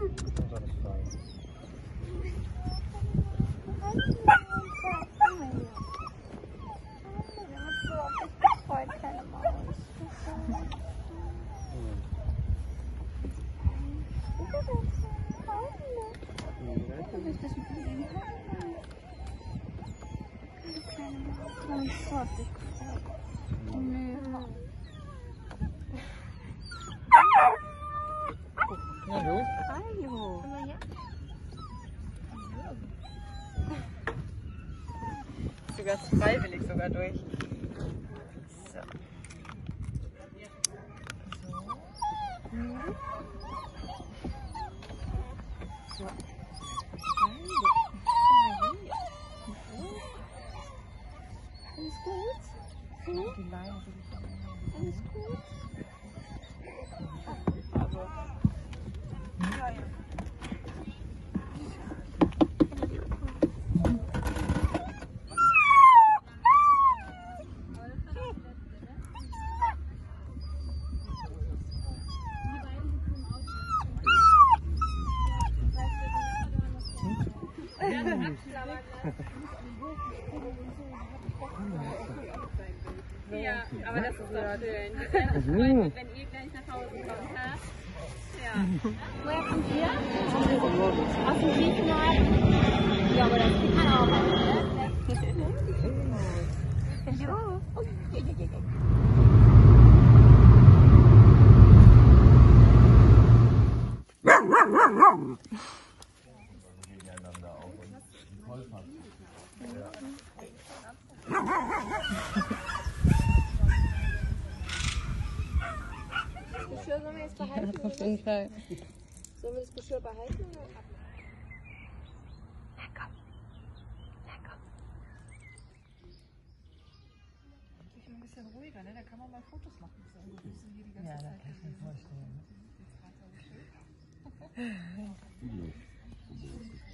Hallo. Hallo. Sogar freiwillig sogar durch. So. So. Alles gut? Die Leine will ich dann Alles gut? Also. Ja, ja. Ja, aber das ist doch schön. Ich werde mich freuen, wenn ihr gleich nach Hause kommt. Ha? Ja. Woher kommt ihr? Aus dem Griechenland? Ja, aber das kann auch was, ne? Jo. Das Geschirr sollen wir jetzt behalten? Auf jeden Fall. Sollen wir das Geschirr behalten oder abmachen? Lecker. Lecker. Endlich ein bisschen ruhiger, ne? Da kann man mal Fotos machen. So, wir müssen hier die ganze Ja, das Zeit kann ich mir vorstellen. gewesen.